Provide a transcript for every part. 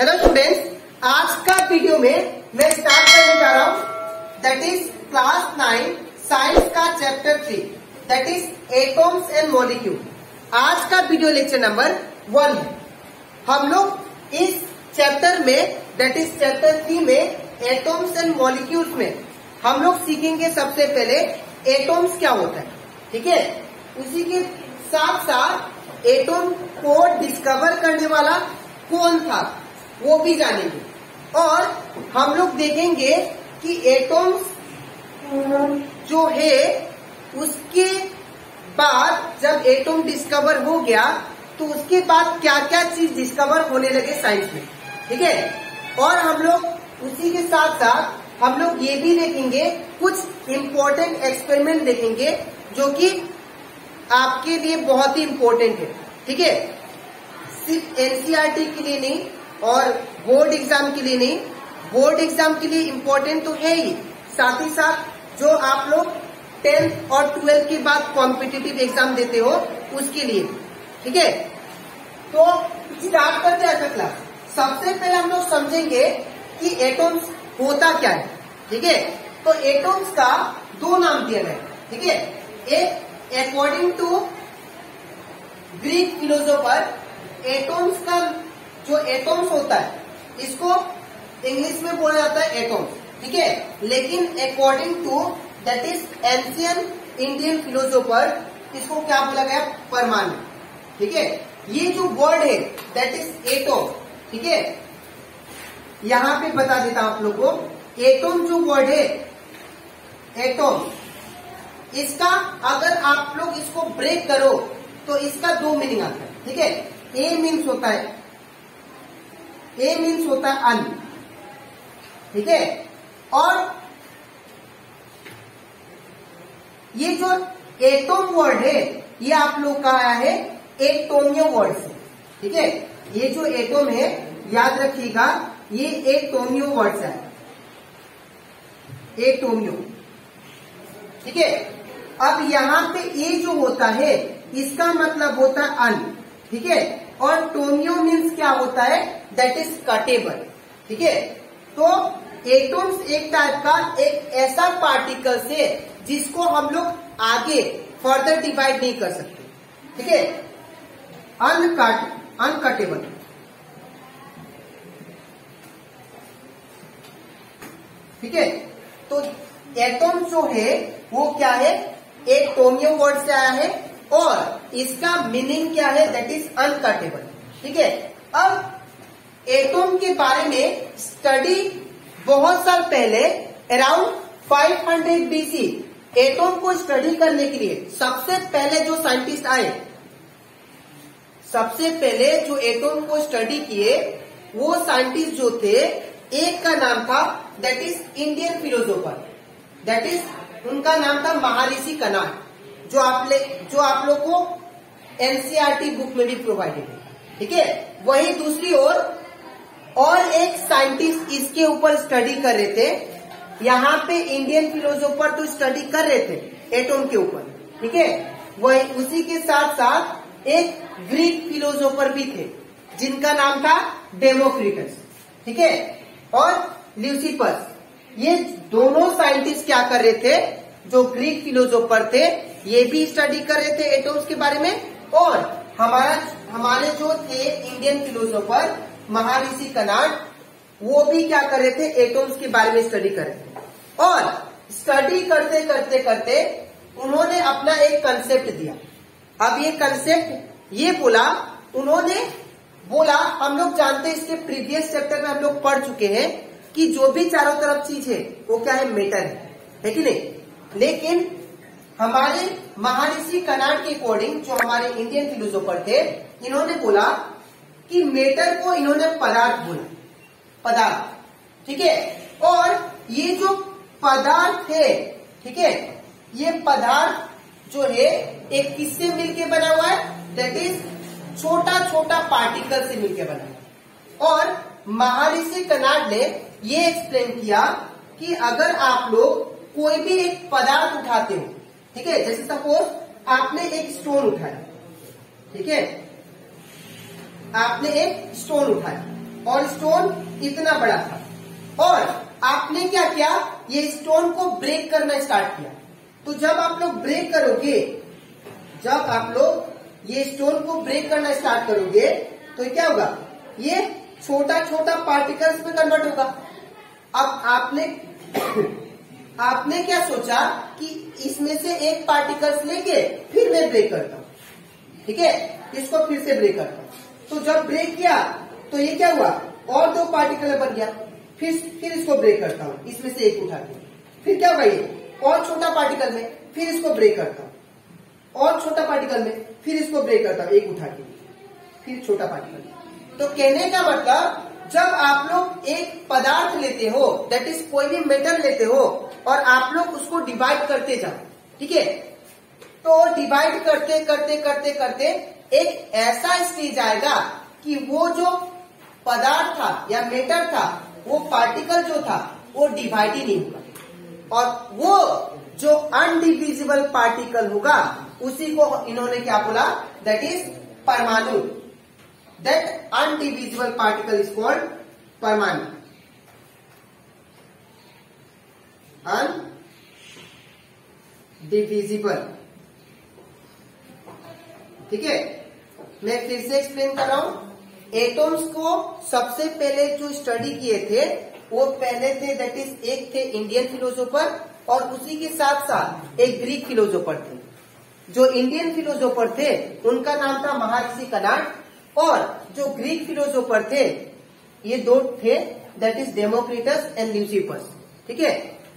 Hello students, आज का video में मैं स्टार्ट करने जा रहा हूँ दैट इज क्लास 9 साइंस का chapter 3 that is atoms and molecule. आज का वीडियो लेक्चर नंबर 1 है। हम लोग इस चैप्टर में दैट इज चैप्टर 3 में एटॉम्स एंड मॉलिक्यूल्स में हम लोग सीखेंगे सबसे पहले एटॉम्स क्या होता है, ठीक है। उसी के साथ साथ एटॉम को डिस्कवर करने वाला कौन था वो भी जानेंगे, और हम लोग देखेंगे कि एटॉम्स जो है उसके बाद जब एटॉम डिस्कवर हो गया तो उसके बाद क्या क्या चीज डिस्कवर होने लगे साइंस में, ठीक है। और हम लोग उसी के साथ साथ हम लोग ये भी देखेंगे, कुछ इम्पोर्टेंट एक्सपेरिमेंट देखेंगे जो कि आपके लिए बहुत ही इम्पोर्टेंट है, ठीक है। सिर्फ एनसीईआरटी के लिए नहीं और बोर्ड एग्जाम के लिए नहीं, बोर्ड एग्जाम के लिए इम्पोर्टेंट तो है ही, साथ ही साथ जो आप लोग 10th और 12th के बाद कॉम्पिटिटिव एग्जाम देते हो उसके लिए, ठीक है। तो स्टार्ट करते हैं आज क्लास। सबसे पहले हम लोग समझेंगे कि एटॉम्स होता क्या है, ठीक है। तो एटॉम्स का दो नाम दिया गया है, ठीक है। एक according to Greek philosopher, atoms का जो एटॉम्स होता है इसको इंग्लिश में बोला जाता है एटॉम्स, ठीक है। लेकिन according to that is ancient Indian philosopher इसको क्या बोला गया, परमाणु, ठीक है। ये जो वर्ड है दैट इज एटॉम, ठीक है। यहां पे बता देता हूं आप लोग को, एटॉम जो वर्ड है एटॉम, इसका अगर आप लोग इसको ब्रेक करो तो इसका दो मीनिंग आता है, ठीक है। ए मीन्स होता है अन, ठीक है। और ये जो एटॉम वर्ड है ये आप लोग का आया है एटोमियो वर्ड से, ठीक है। ये जो एटॉम है याद रखिएगा ये एटोमियो वर्ड से है, एटोमियो, ठीक है। अब यहां पे ये जो होता है इसका मतलब होता है अन, ठीक है। और टोमियो मीन्स क्या होता है, दैट इज कटेबल, ठीक है। तो एटॉम्स एक टाइप का एक ऐसा पार्टिकल है जिसको हम लोग आगे फर्दर डिवाइड नहीं कर सकते, ठीक है। अनकटेबल, ठीक है। तो एटॉम जो है वो क्या है, एक टोमियो वर्ड से आया है और इसका मीनिंग क्या है, दैट इज अनकटेबल, ठीक है। अब एटॉम के बारे में स्टडी बहुत साल पहले अराउंड 500 बीसी एटॉम को स्टडी करने के लिए सबसे पहले जो साइंटिस्ट आए, सबसे पहले जो एटॉम को स्टडी किए वो साइंटिस्ट जो थे, एक का नाम था that is Indian philosopher, that is उनका नाम था महर्षि कणाद, जो आप लोग को एनसीईआरटी बुक में भी प्रोवाइडेड है, ठीक है। वही दूसरी ओर और एक साइंटिस्ट इसके ऊपर स्टडी कर रहे थे। यहाँ पे इंडियन फिलोसोफर तो स्टडी कर रहे थे एटॉम के ऊपर, ठीक है। वही उसी के साथ साथ एक ग्रीक फिलोसोफर भी थे जिनका नाम था डेमोक्रिटस, ठीक है, और ल्यूसिफस। ये दोनों साइंटिस्ट क्या कर रहे थे, जो ग्रीक फिलोसोफर थे ये भी स्टडी कर रहे थे एटॉम्स के बारे में, और हमारे जो थे इंडियन फिलोसोफर महर्षि कणाद वो भी क्या कर रहे थे, एटॉम्स के बारे में स्टडी कर रहे थे। और स्टडी करते करते करते उन्होंने अपना एक कंसेप्ट दिया। अब ये कंसेप्ट ये उन्होंने बोला, हम लोग जानते हैं इसके प्रीवियस चैप्टर में हम लोग पढ़ चुके हैं कि जो भी चारों तरफ चीज है वो क्या है, मैटर है कि नहीं। लेकिन हमारे महर्षि कणाद के अकॉर्डिंग, जो हमारे इंडियन फिलोसोफर थे, इन्होंने बोला कि मैटर को इन्होंने पदार्थ बोला, पदार्थ, ठीक है। और ये जो पदार्थ है, ठीक है, ये पदार्थ जो है एक किससे मिलके बना हुआ है, दैट इज छोटा छोटा पार्टिकल से मिलके बना है। और महर्षि कणाद ने ये एक्सप्लेन किया कि अगर आप लोग कोई भी एक पदार्थ उठाते हो, ठीक है, जैसे सपोज आपने एक स्टोन उठाया, ठीक है, आपने एक स्टोन उठाया, और स्टोन इतना बड़ा था और आपने क्या किया, ये स्टोन को ब्रेक करना स्टार्ट किया। तो जब आप लोग ब्रेक करोगे, जब आप लोग ये स्टोन को ब्रेक करना स्टार्ट करोगे तो क्या होगा, ये छोटा छोटा पार्टिकल्स में कन्वर्ट होगा। अब आपने क्या सोचा कि इसमें से एक पार्टिकल्स लेके फिर मैं ब्रेक करता हूं, ठीक है, इसको फिर से ब्रेक करता हूं। तो जब ब्रेक किया तो ये क्या हुआ, और दो पार्टिकल बन गया, फिर इसको ब्रेक करता हूं, इसमें से एक उठा के, फिर क्या होगा, ये और छोटा पार्टिकल में, फिर इसको ब्रेक करता हूं, और छोटा पार्टिकल में, फिर इसको ब्रेक करता हूं, एक उठा के, फिर छोटा पार्टिकल। तो कहने का मतलब, जब आप लोग एक पदार्थ लेते हो, दैट इज कोई भी मेटल लेते हो, और आप लोग उसको डिवाइड करते जाओ, ठीक है, तो डिवाइड करते करते करते करते एक ऐसा स्टेज आएगा कि वो जो पदार्थ था या मेटर था, वो पार्टिकल जो था वो डिवाइड ही नहीं होगा, और वो जो अनडिविजिबल पार्टिकल होगा उसी को इन्होंने क्या बोला, दैट इज परमाणु। That undivisible particle is called परमाणु। अनडिविजिबल, ठीक है, मैं फिर से एक्सप्लेन कर रहा हूं। एटॉम्स को सबसे पहले जो स्टडी किए थे वो पहले थे, दैट इज एक थे इंडियन फिलोसोफर, और उसी के साथ साथ एक ग्रीक फिलोसोफर थे। जो इंडियन फिलोसोफर थे उनका नाम था महर्षि कनाड, और जो ग्रीक फिलोसोफर थे ये दो थे, that is Democritus and Leucippus, ठीक है।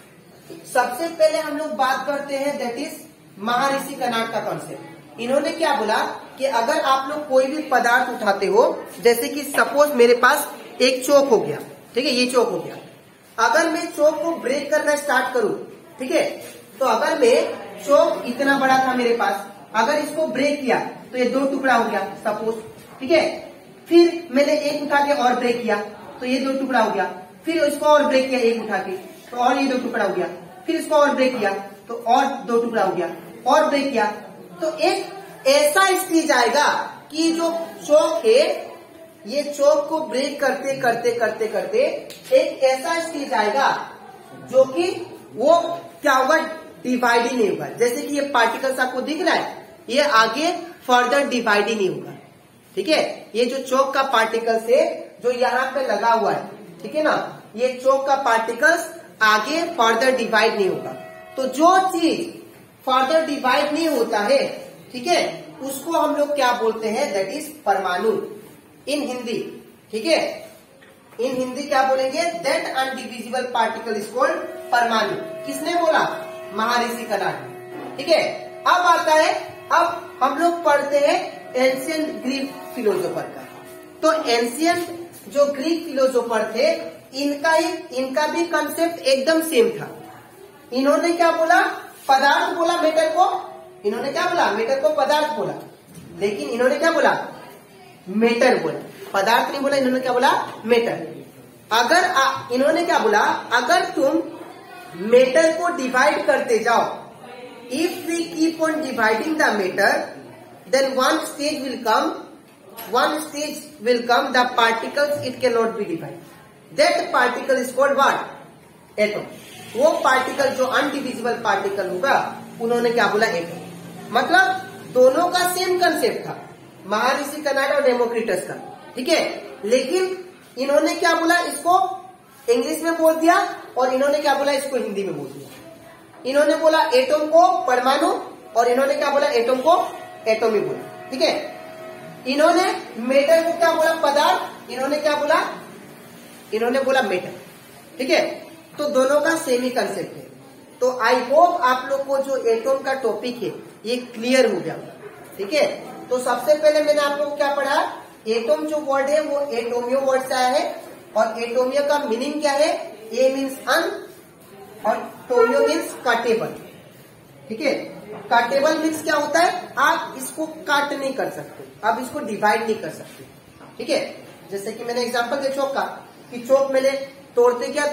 सबसे पहले हम लोग बात करते हैं दैट इज महर्षि कनाड का कॉन्सेप्ट। इन्होंने क्या बोला कि अगर आप लोग कोई भी पदार्थ उठाते हो, जैसे कि सपोज मेरे पास एक चौक हो गया, ठीक है, ये चौक हो गया, अगर मैं चौक को ब्रेक करना स्टार्ट करूं, ठीक है, तो अगर मैं चौक इतना बड़ा था मेरे पास, अगर इसको ब्रेक किया तो ये दो टुकड़ा हो गया सपोज, ठीक है, फिर मैंने एक उठा के और ब्रेक किया तो ये दो टुकड़ा हो गया, फिर इसको और ब्रेक किया एक उठा के तो और ये दो टुकड़ा हो गया, फिर इसको और ब्रेक किया तो और दो टुकड़ा हो गया, और ब्रेक किया तो एक ऐसा स्टेज आएगा कि जो चौक है, ये चौक को ब्रेक करते करते करते करते एक ऐसा स्टेज आएगा जो कि वो क्या होगा, डिवाइड ही नहीं होगा। जैसे कि ये पार्टिकल्स आपको दिख रहा है, ये आगे फर्दर डिवाइड ही नहीं होगा, ठीक है। ये जो चौक का पार्टिकल्स है जो यहाँ पे लगा हुआ है, ठीक है ना, ये चौक का पार्टिकल्स आगे फर्दर डिवाइड नहीं होगा। तो जो चीज फर्दर डिवाइड नहीं होता है, ठीक है, उसको हम लोग क्या बोलते हैं, दैट इज परमाणु इन हिंदी, ठीक है। इन हिंदी क्या बोलेंगे, that undivisible particle is called परमाणु। किसने बोला, महर्षि कनाड, ठीक है। अब आता है, अब हम लोग पढ़ते हैं एंशियंट ग्रीक फिलोसोफर का। तो एंशियंट जो ग्रीक फिलोसोफर थे, इनका भी कंसेप्ट एकदम सेम था। इन्होंने क्या बोला, पदार्थ बोला मेटर को, इन्होंने क्या बोला, मेटर को पदार्थ बोला, लेकिन इन्होंने क्या बोला, मेटर बोला, पदार्थ नहीं बोला, इन्होंने क्या बोला, मेटर। अगर इन्होंने क्या बोला, अगर तुम मेटर को डिवाइड करते जाओ, if we keep on dividing the matter, then one stage will come the particles it can not be divide, that particle is called what, atom. वो पार्टिकल जो अनडिविजिबल पार्टिकल होगा, उन्होंने क्या बोला, एटम। मतलब दोनों का सेम कंसेप्ट था, महर्षि कनाड और डेमोक्रिटस का, ठीक है। लेकिन इन्होंने क्या बोला, इसको इंग्लिश में बोल दिया, और इन्होंने क्या बोला, इसको हिंदी में बोल दिया। इन्होंने बोला एटम को परमाणु, और इन्होंने क्या बोला, एटम को एटॉमी बोला, ठीक है। इन्होंने मेटर को क्या बोला, पदार्थ, इन्होंने क्या बोला, इन्होंने बोला मेटर, ठीक है। तो दोनों का सेम ही कंसेप्ट है। तो आई होप आप लोग को जो एटॉम का टॉपिक है ये क्लियर हो गया, ठीक है। तो सबसे पहले मैंने आप लोग को क्या पढ़ा, एटॉम जो वर्ड है वो एटोमियो वर्ड से आया है, और एटोमियो का मीनिंग क्या है, ए मीन्स अन और टोमियो मीन्स काटेबल, ठीक है। काटेबल मीन्स क्या होता है, आप इसको काट नहीं कर सकते, आप इसको डिवाइड नहीं कर सकते, ठीक है। जैसे कि मैंने एग्जांपल दिया चौक का, कि चौक मैंने तोड़ते गया,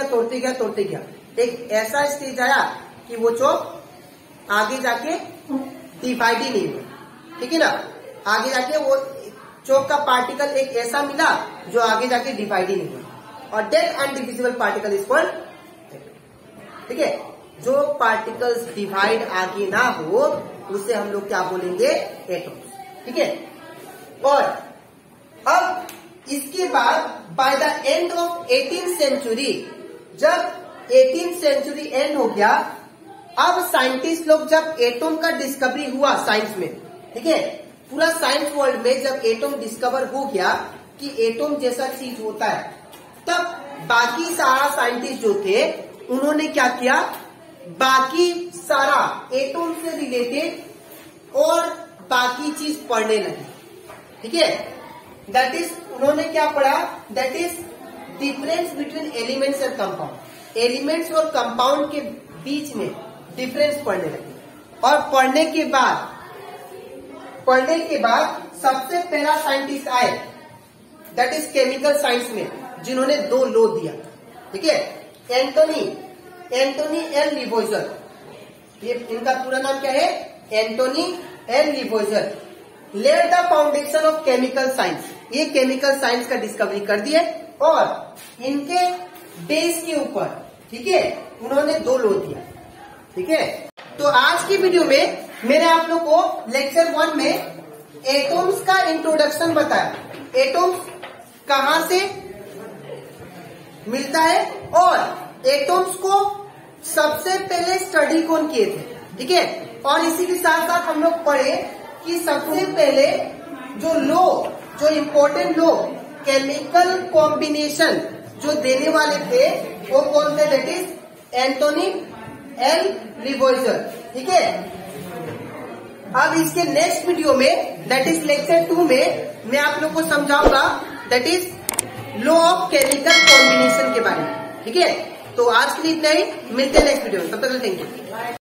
एक ऐसा स्टेज आया कि वो चौक आगे जाके डिवाइड ही नहीं हुआ, ठीक है ना, आगे जाके वो चौक का पार्टिकल एक ऐसा मिला जो आगे जाके डिवाइड ही नहीं हुआ, और that undivisible particle is called atom. ठीक है, जो पार्टिकल्स डिवाइड आगे ना हो उसे हम लोग क्या बोलेंगे, एटम्स। ठीक है, और अब इसके बाद by the end of 18th century, जब 18th सेंचुरी एंड हो गया, अब साइंटिस्ट लोग जब एटम का डिस्कवरी हुआ साइंस में, ठीक है, पूरा साइंस वर्ल्ड में जब एटम डिस्कवर हो गया कि एटम जैसा चीज होता है, तब बाकी सारा साइंटिस्ट जो थे उन्होंने क्या किया, बाकी सारा एटम से रिलेटेड और बाकी चीज पढ़ने लगे। ठीक है, दैट इज उन्होंने क्या पढ़ा, that is difference between elements and compound. Elements और कंपाउंड के बीच में डिफरेंस पढ़ने लगे, और पढ़ने के बाद सबसे पहला साइंटिस्ट आए, दैट इज केमिकल साइंस में, जिन्होंने 2 लॉ दिया। ठीक है, एंटोनी एल लिवोइजर, ये इनका पूरा नाम क्या है, Antoine L Lavoisier, led the foundation of chemical science. ये केमिकल साइंस का डिस्कवरी कर दिए, और इनके बेस के ऊपर, ठीक है, उन्होंने 2 लॉ दिया। ठीक है, तो आज की वीडियो में मैंने आप लोग को लेक्चर 1 में एटम्स का इंट्रोडक्शन बताया, एटम्स कहां से मिलता है और एटम्स को सबसे पहले स्टडी कौन किए थे। ठीक है, और इसी के साथ साथ हम लोग पढ़े कि सबसे पहले जो इम्पोर्टेंट लो केमिकल कॉम्बिनेशन जो देने वाले थे वो कौन थे, that is Antoine L Lavoisier. ठीक है, अब इसके नेक्स्ट वीडियो में, दैट इज लेक्चर 2 में, मैं आप लोग को समझाऊंगा that is law of chemical combination के बारे में। ठीक है, तो आज के लिए इतना ही, मिलते हैं नेक्स्ट वीडियो में, तब तक थैंक यू।